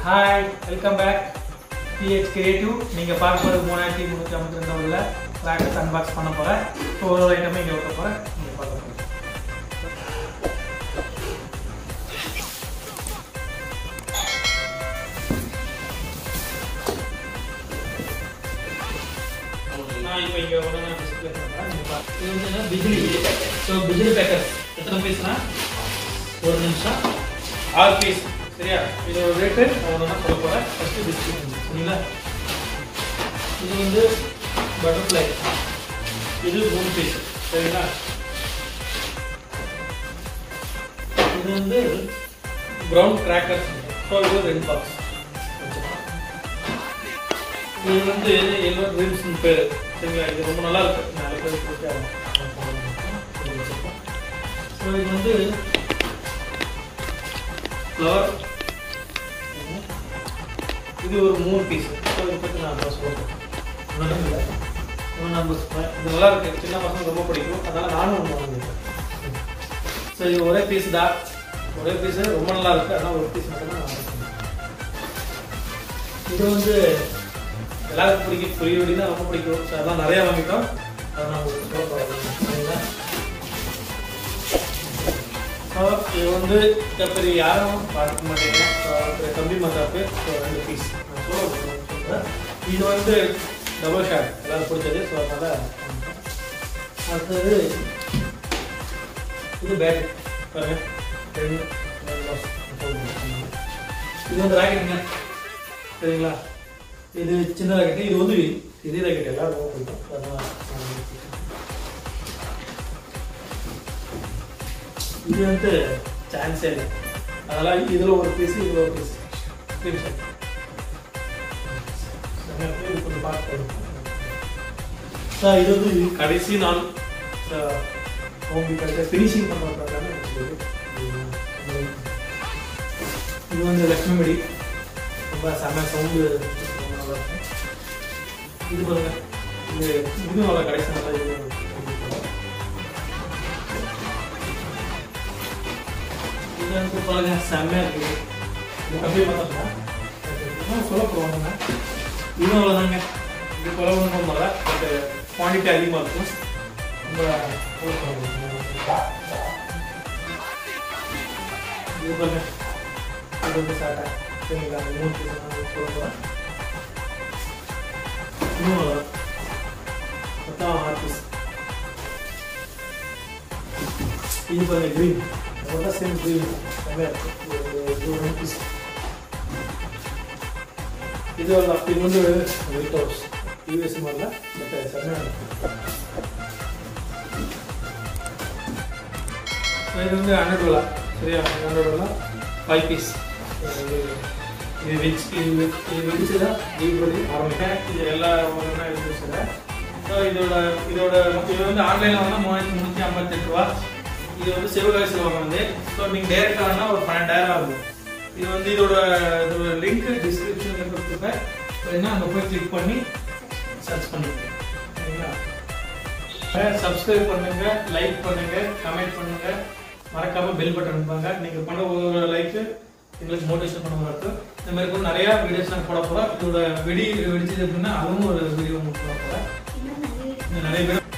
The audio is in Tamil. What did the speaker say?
Hi, welcome back. PH Creative. நீங்க பார்க்க போறது 3352 உள்ள கிராக்கர்ஸ் அன்பாக்ஸ் பண்ண போறேன். ஸோ ஒரு ஐட்டமே இங்க வைக்க போறேன். நீங்க பார்க்க போறீங்க. நான் இப்போ இங்க ஒரு டிஸ்ப்ளே பண்றேன். நீங்க பாருங்க. இது வந்து என்ன பிஜிலி பேக்கர். ஸோ பிஜிலி பேக்கர் எத்தனை பீஸ்னா ஒரு நிமிஷம் 6 பீஸ். சரியா? இதோட ரேட்டு நான் சொல்ல போறேன். ஃபர்ஸ்ட் டிஸ்பிளே சரிங்களா? இது வந்து பட்டர்ஃப்ளை. இது 3 பீஸ். சரிங்களா? இது வந்து பிரவுன் கிராக்கர்ஸ். ஸோ இது 2 பாக்ஸ். இது வந்து எல்லோ ட்ரீம்ஸ் பேர். சரிங்களா? இது ரொம்ப நல்லா இருக்கு. நாலு பேர் போட்டு ஸோ இது வந்து ஃப்ளவர். இது ஒரு 3 பீஸ். ஸோ இதை பற்றி நான் சொல்கிறேன். இது நல்லா இருக்கு. சின்ன பசங்க ரொம்ப பிடிக்கும். அதனால் நானும் ஒன்று வாங்கியிருக்கேன். ஸோ இது ஒரே பீஸ் தான். ஒரே பீஸு ரொம்ப நல்லா இருக்குது. அதனால் ஒரு பீஸ் மட்டும் தான் நான் வாங்கிக்கிறேன். இது வந்து எல்லாருக்கும் பிடிக்கும். புரியோடி தான் ரொம்ப பிடிக்கும். ஸோ அதெல்லாம் நிறையா வாங்கிட்டோம். அதை நான் உங்களுக்கு சொல்ல போகிறேன். சரிங்களா? ஸோ இது வந்து பெரிய யாரும் பார்க்க மாட்டேங்க. ஸோ கம்பி மத்தாப்பு. ஸோ 2 பீஸ் நான் சொல்கிறேன். இது வந்து டபுள் ஷாட் எல்லாரும் பிடிச்சது. ஸோ அதனால் அடுத்தது இது பேட் பாருங்க. இது வந்து ராக்கெட்டுங்க. சரிங்களா? இது சின்ன ராக்கெட்டு. இது வந்து இதே ராக்கெட் எல்லாரும் ரொம்ப பிடிக்கும். அதனால் இது வந்து சான்ஸே இல்லை. அதனால் இதில் ஒரு பீஸு இதில் ஒரு பீஸ் கொஞ்சம் பார்த்து. இது வந்து கடைசி நாள் ஃபினிஷிங் பண்ணுறதுக்காக இது வந்து லக்ஷ்மி மடி. ரொம்ப செம்ம சவுண்டு ரொம்ப நல்லா இருக்கும். இது பாருங்க. இது நல்லா கடைசி நல்லா இது வந்து பாருங்க செம்மையாக இருக்குது. இது கம்பி பார்த்தோம்னா சொல்ல போவாங்க. இதுவும் அவ்வளோதாங்க. இது கொலை ஒன்றும் போல பட் குவான்டிட்டி அதிகமாக இருக்கும். ரொம்ப இது பாருங்க. இது வந்து சாட்டா. சரிங்களா? 3 பீஸ் சொல்ல போகிறேன். இன்னும் மொத்தம் 6 பீஸ். இது பாருங்க க்ரீன். ரொம்ப சேம் க்ரீன். இது 1 பீஸ். இது வந்து ஒயிட் ஹவுஸ் யூஎஸ் மாதிரில பட் செம்மையாக இருக்கும். இது வந்து $100. சரியா? $100 5 பீஸ். இது வெடிச்சு தான் தீபாவளி ஆரம்பிக்கேன். இது எல்லா ஒன்றா எடுத்து. ஸோ இது வந்து ஆன்லைனில் வந்து $3358. இது வந்து சிவகாசியில் வாங்கினது. ஸோ நீங்கள் டேரெக்டாக வேணால் ஒரு 12,000 ஆகும். இது வந்து இதோட லிங்க் டிஸ்கிரிப்ஷனில் கொடுத்துருப்பேன். வேணா அங்கே போய் கிளிக் பண்ணி சர்ச் பண்ணிக்கோங்க. சரிங்களா? சப்ஸ்கிரைப் பண்ணுங்க, லைக் பண்ணுங்க, கமெண்ட் பண்ணுங்க, மறக்காம பெல் பட்டன் அனுப்புங்க. நீங்கள் பண்ண ஒரு லைக்கு எங்களுக்கு மோட்டிவேஷன் பண்ண இருக்கும். இந்த மாதிரி கூட நிறையா வீடியோஸ் நான் போட போகிறேன். இதோட வெடிச்சது அப்படின்னா அதுவும் ஒரு வீடியோ உங்களுக்கு போட போகிறேன். நிறைய பேர்